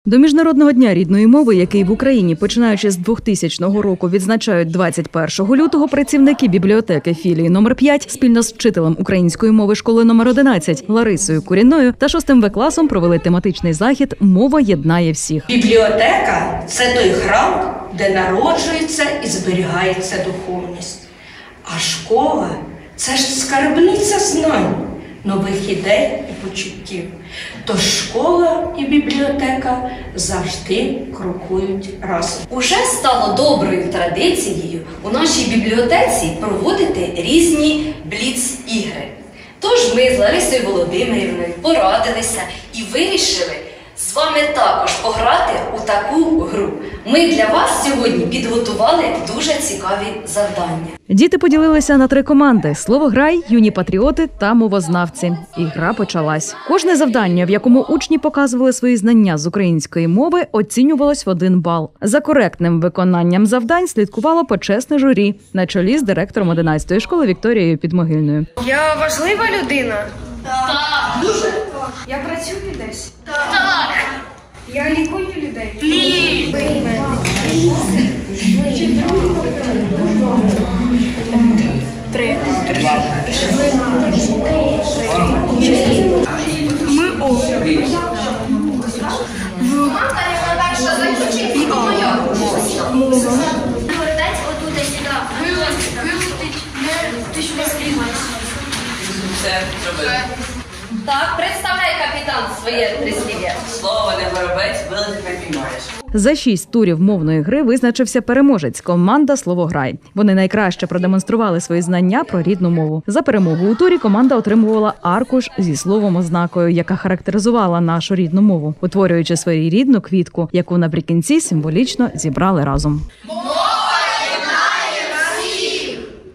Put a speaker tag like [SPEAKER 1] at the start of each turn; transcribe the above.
[SPEAKER 1] До Міжнародного дня рідної мови, який в Україні, починаючи з 2000 року, відзначають 21 лютого, працівники бібліотеки філії номер 5 спільно з вчителем української мови школи номер 11 Ларисою Курінною та 6 В-класом провели тематичний захід «Мова єднає всіх».
[SPEAKER 2] Бібліотека – це той храм, де народжується і зберігається духовність. А школа – це ж скарбниця знань, нових ідей і почуттів. Тож школа і бібліотека завжди крокують разом.
[SPEAKER 3] Уже стало доброю традицією у нашій бібліотеці проводити різні бліц-ігри. Тож ми з Ларисою Володимирівною порадилися і вирішили з вами також пограти у таку гру. Ми для вас сьогодні підготували дуже цікаві завдання.
[SPEAKER 1] Діти поділилися на 3 команди – «Словограй», «Юні патріоти» та «Мовознавці». І гра почалась. Кожне завдання, в якому учні показували свої знання з української мови, оцінювалось в 1 бал. За коректним виконанням завдань слідкувало почесне журі на чолі з директором 11-ї школи Вікторією Підмогильною.
[SPEAKER 4] Я важлива людина?
[SPEAKER 3] Так.
[SPEAKER 4] Дуже. Я працюю десь?
[SPEAKER 3] Так.
[SPEAKER 4] Я лікую людей?
[SPEAKER 3] Ні.
[SPEAKER 4] Три. Ми О.
[SPEAKER 3] Команда, яка перша закінчить, і моя. Гортець отут і сюди. Вилетить, ти що не сприймаєш.
[SPEAKER 5] Все, зробили.
[SPEAKER 3] Так, представляй, капітан, своє прислів'я.
[SPEAKER 5] Слово не горобець, вилетить не піймаєш.
[SPEAKER 1] За 6 турів мовної гри визначився переможець – команда «Словограй». Вони найкраще продемонстрували свої знання про рідну мову. За перемогу у турі команда отримувала аркуш зі словом-ознакою, яка характеризувала нашу рідну мову, утворюючи своєрідну квітку, яку наприкінці символічно зібрали разом.